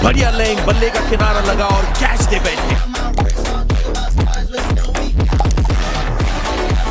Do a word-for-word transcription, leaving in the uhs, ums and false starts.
बढ़िया लेंग, बल्ले का किनारा लगा और कैच दे बैठे।